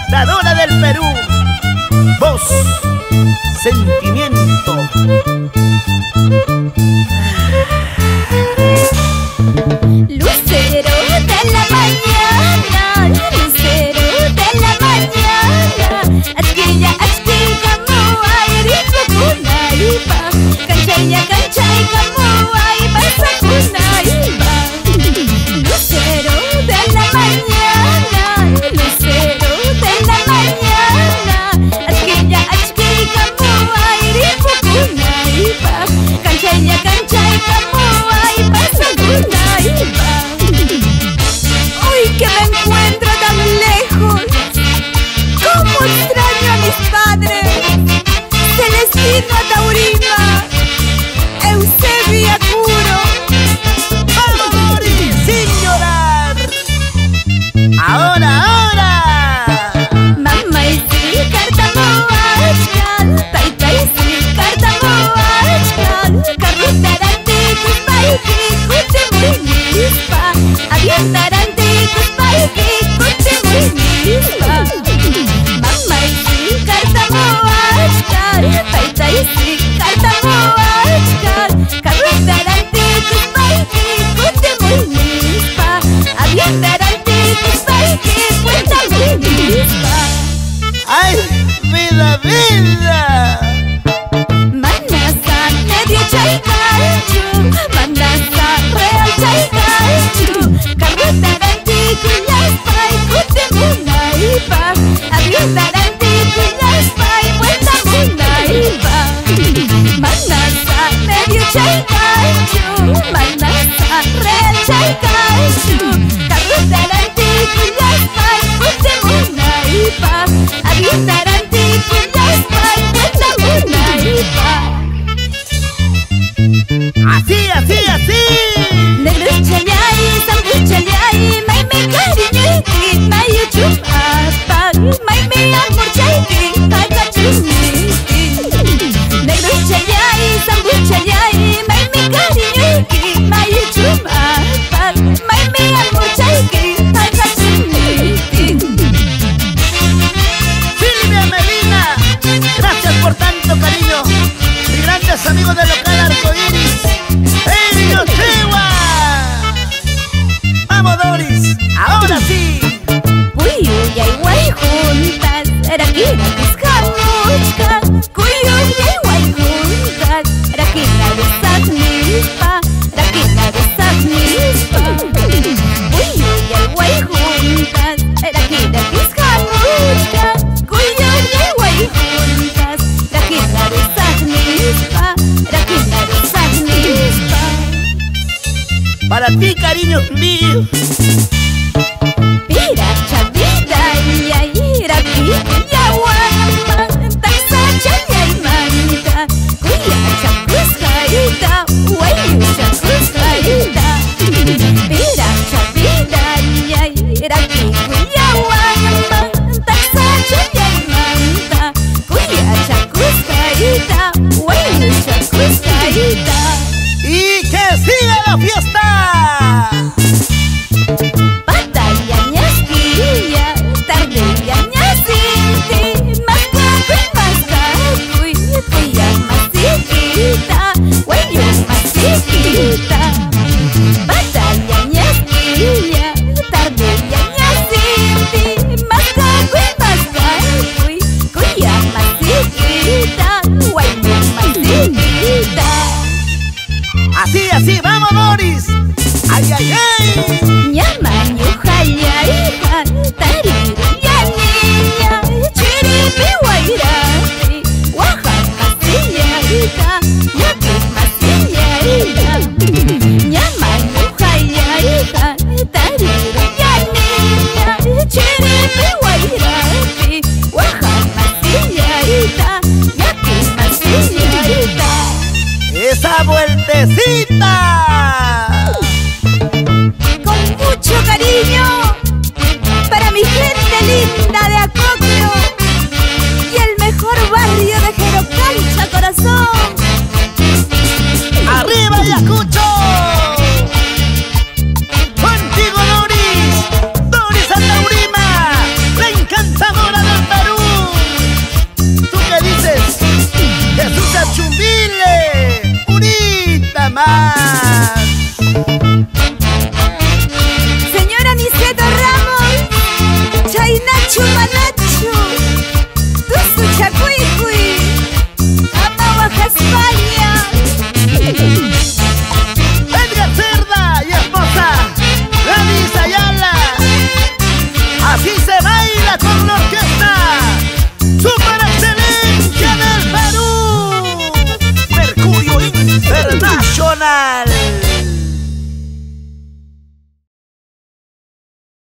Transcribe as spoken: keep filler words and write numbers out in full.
cantadora del Perú. Voz, sentimiento. Lucero de la mañana, lucero de la mañana, achquilla, achquilla, muay, rico, canchaya, canchaya, muay, pasa, kunaipa. Lucero de la mañana, lucero de la mañana, achquilla, achquilla, muay, rico, canchaya, canchaya, muay, pasa, kunaipa. Hoy que me encuentro tan lejos, cómo extraño a mis padres, Celestino Taurima, Eusebia Curo. ¡Vamos a morir sin llorar! ¡Ahora, ahora! Mamá y sí, carta moachkan, taita y sí, carta moachkan, carrutaranticus, paiki, cuche muy mispa, avientaranticus, paiki, cuche muy mispa. Mamá y sí, carta moachkan, taita y sí, carta moachkan, carrutaranticus, paiki, cuche muy mispa, avientaranticus, paiki, cuenta muy mispa. ¡Ay, vida, vida! Manasa medio chaycachu, manasa real chaycachu, carrutarantiku llaspay kute munaypa, avientarantiku llaspay vuelta munaypa. Manasa medio chaycachu, manasa real chaycachu, carrutarantiku llaspay kute munaypa, avientarantiku llaspay vuelta munaypa. ¡Así, así, así! Negros chayay, sambu chayay, may may cariñiti, mayo chumapag, may may amor chayki, pagkachumiti. Negros chayay, sambu chayay, may may cariñiti, mayo chumapag, may may amor chayki, pagkachumiti. Silvia Medina, gracias por tanto cariño. Mis grandes amigos del local Arcoiris, Elio Chihuahua. ¡Vamos, Doris! ¡Ahora sí! Cuyuyay way juntas, rakina kishamuchka, cuyuyay way juntas, rakina besagnispa, rakina besagnispa. Cuyuyay way juntas, rakina kishamuchka, cuyuyay way juntas, rakina besagnispa, rakina besagnispa. Para ti, cariños míos. Pira chavida ya ira kuya wamba taksa chayay manta kuya chakuscaita wayu chakuscaita. Pira chavida ya ira kuya wamba taksa chayay manta kuya chakuscaita wayu chakuscaita. ¡Y que siga la fiesta! chumanata